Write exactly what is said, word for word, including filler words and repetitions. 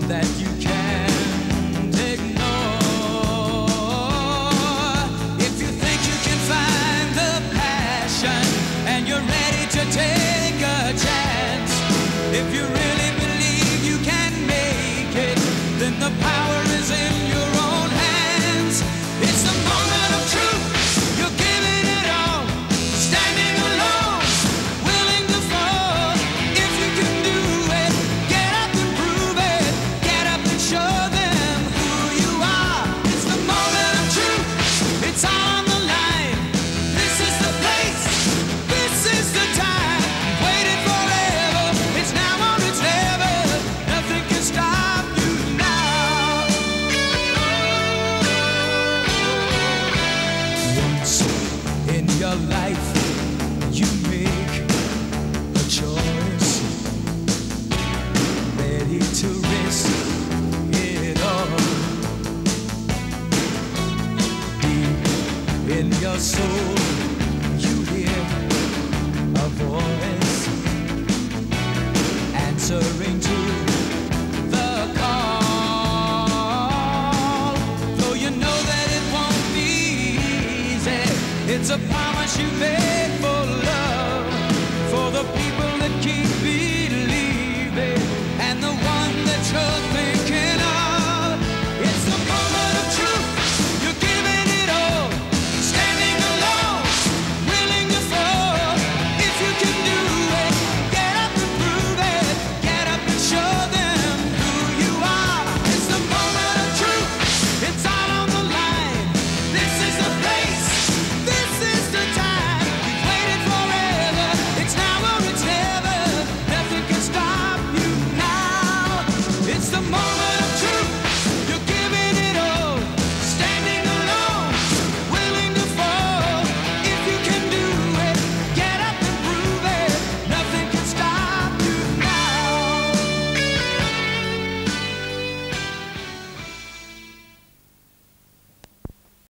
that you can't ignore. If you think you can find the passion and you're ready to take a chance, if you really believe you can make it, then the power is in your own hands. It's the moment of truth. You're giving it all, standing alone, willing to fall. If you can do it, get up and prove it. Get up and show them who you are. It's the moment of truth. It's on the line. This is the place. This is the time. Waited forever. It's now or it's never. Nothing can stop you now. Once in your life, you make a choice, ready to risk it all. Deep in your soul,